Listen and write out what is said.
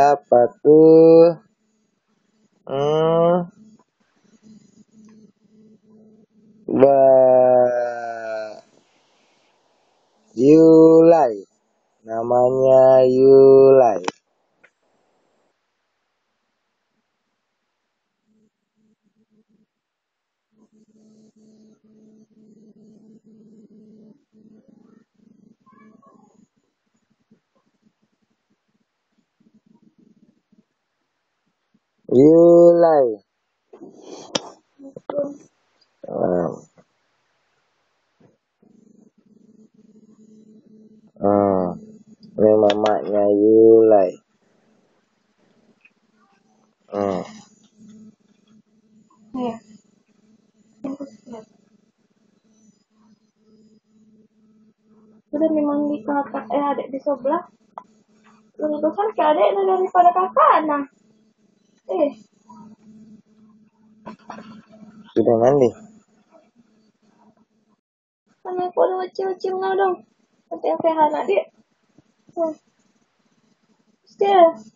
Siapa tuh? Yulai. Namanya Yulai. Yulai. Ini mamanya Yulai. Nih. Udah memang di kakak adik di sebelah. Lebih besar ke adik daripada kakak, nah. Sudah mandi? Karena aku udah kecil-kecil nggak dong. Tapi yang sehat adik. Still.